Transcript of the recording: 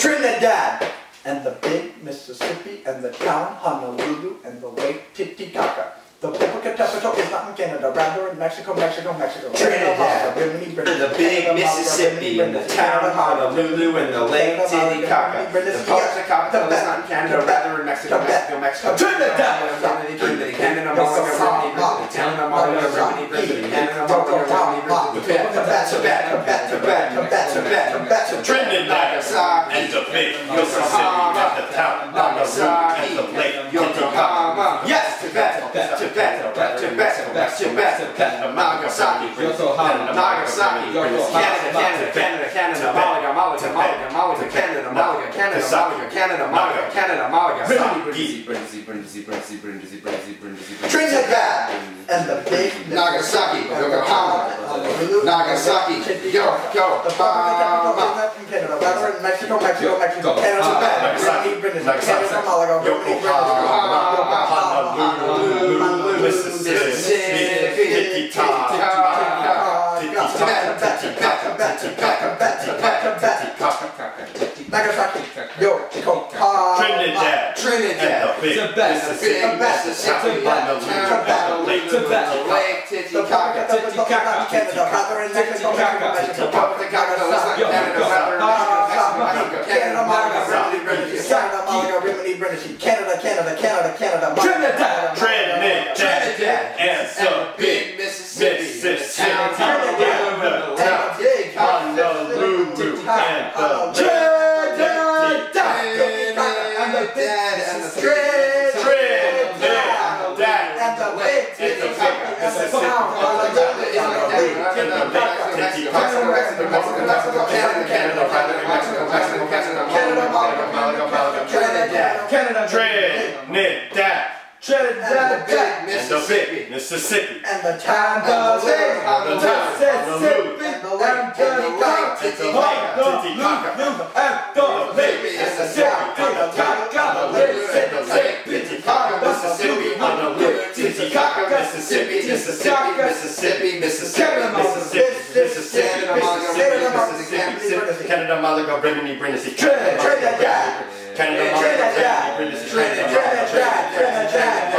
Trinidad and the big Mississippi and the town Honolulu and the Lake Titicaca. The Popocatépetl is not in Canada, rather in Mexico. Trinidad and the big Mississippi and the town Honolulu and the Lake Titicaca. The Popocatépetl is not in Canada, rather in Mexico. Trinidad! Canada, Malaga, Canada, Malaga, Trinidad and the big Mississippi and the town Honolulu and the Lake Titicaca. Yes, Nagasaki, Canada, Malaga, Trinidad and the big Nagasaki, Yokohama, Nagasaki, Yokohama, Canada, rather in Mexico, Canada, Malaga, Honolulu, Mississippi, Nagasaki, Yokohama, Trinidad, and the big Mississippi, Lake Titicaca, Canada, rather in Mexico, Canada, Trinidad, and the big Mississippi, Mississippi, and the town Canada, Malaga, Brimini, Brindisi, Trinidad,